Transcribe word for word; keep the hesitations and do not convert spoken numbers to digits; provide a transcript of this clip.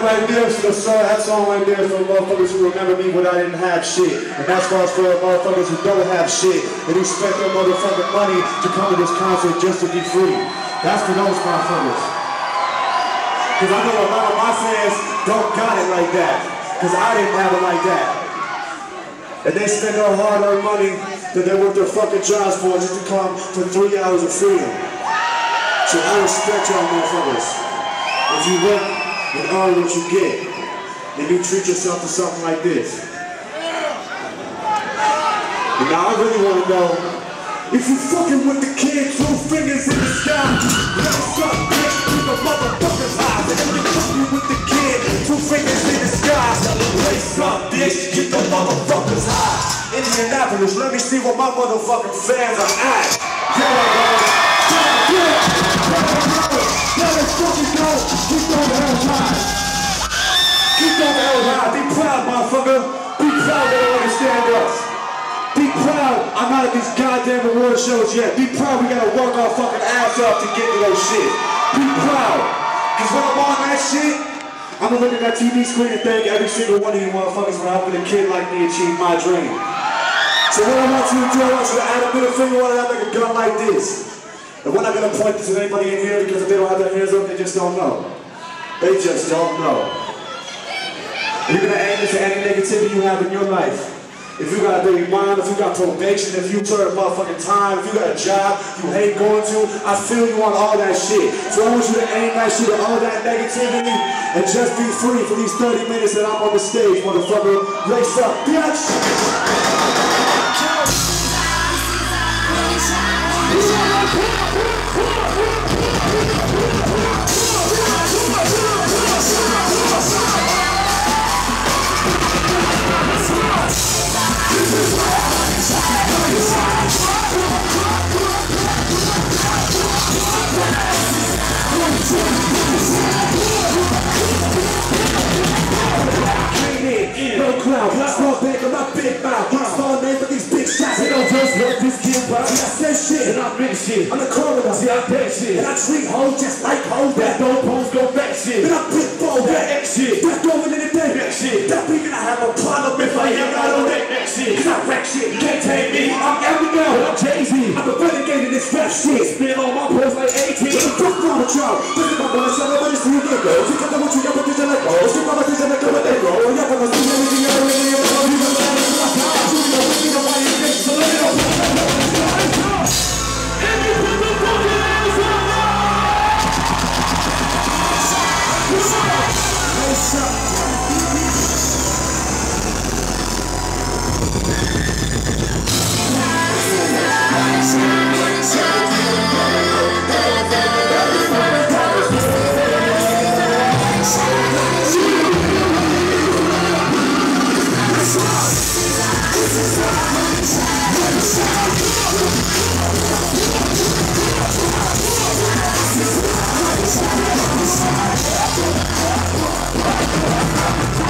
right there, so the song, that song right there is for motherfuckers who remember me when I didn't have shit. And that's why it's for motherfuckers who don't have shit and who spent their motherfucking money to come to this concert just to be free. That's for those motherfuckers. Because I know a lot of my fans don't got it like that. Because I didn't have it like that. And they spend their hard-earned money that they work their fucking jobs for just to come for three hours of freedom. So I respect y'all motherfuckers. If you work and earn what you get, then you treat yourself to something like this. And now I really want to know, if you fucking with the kid, two fingers in the sky, raise up, bitch, keep the motherfuckers high. And if you fucking with the kid, two fingers in the sky, raise up, bitch, keep the motherfuckers high. Indianapolis, let me see what my motherfucking fans are at. Yeah, yeah, yeah. Let us fucking go. Keep those L's high. Keep those L's high. Be proud, motherfucker. Be proud they don't understand us. Be proud I'm not at these goddamn award shows yet. Be proud we gotta work our fucking ass off to get to those shit. Be proud. Cause when I'm on that shit, I'm gonna look at that T V screen and thank every single one of you motherfuckers for helping a kid like me achieve my dream. So what I want you to do, I want you to add a middle finger on it, like a gun like this. And we're not going to point this at anybody in here because if they don't have their hands up, they just don't know. They just don't know. You're going to aim this at any negativity you have in your life. If you got a baby mom, if you got probation, if you serve motherfucking time, if you got a job you hate going to, I feel you on all that shit. So I want you to aim that shit at all that negativity and just be free for these thirty minutes that I'm on the stage, motherfucker. Lace up, bitch! No cloud, small bag on my big mouth. Small name for these big shots. They don't just let this kid by. See, I say shit, and I big shit. I'm the coroner, see, I bet shit. And I treat hoes just like hoes. That don't pose, go back shit. And I big ball, that X shit. That going in the day, that shit. That being I have a problem if I am not on that next shit. Cause I wreck shit, you can't take me. I'm Eminem, I'm Jay-Z. I'm a renegade in this rap shit. Spin on my pose like eighteen. So fuck wrong with y'all. This is my boy, so I'm ready to see you get go. She got the what you got, but this is like, oh, she got my this is like, oh, they go. Yeah, but I'm still everything else. We'll be right back.